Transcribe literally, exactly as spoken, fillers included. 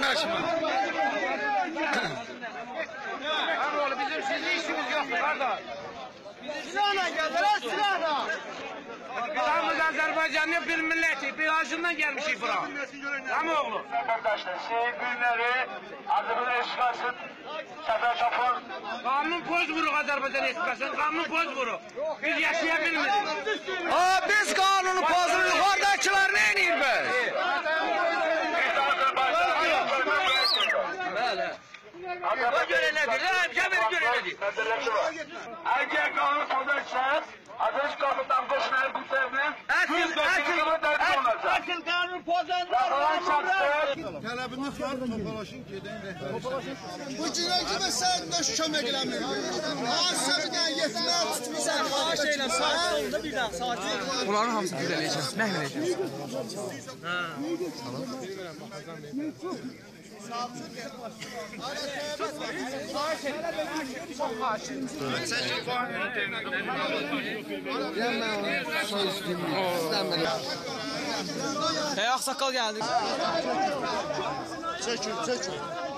Anlaşma. Oğlum bizim sizin işimiz yoktu kardeş. Silahla geldiler, silahla. Tamız Azerbaycan'ın bir milleti, bir ağacından gelmişik bura. Tamam oğlum. Arkadaşlar, şehir günleri Azerbaycan eşkasın, sefer kapın. Kanun poz vuruk Azerbaycan eşkasın, kanun poz vuruk. Biz yaşayabilmedik. Aa, biz kanunu pozunu yukarıdakiler ne inir be? O göre nedir? Hemşe göre nedir? Eğer kanun pozarsanız, Azerbaycan kapıdan koşmayı kurtarmayın. Asıl, asıl, asıl kanun pozanlar. Tələbini xar topalaşın gedin rəhbəri. Bu günə kimi sən də kömək eləmir. Hansısa bir dənə yetinə tutmuşsan, xahiş edirəm, sakin ol, bir dənə sakin ol. Bunların hamısı güzel eləyəcəm, məhv eləyəcəm. Hey, ağsaqqal gəldi. Çəkil, çəkil.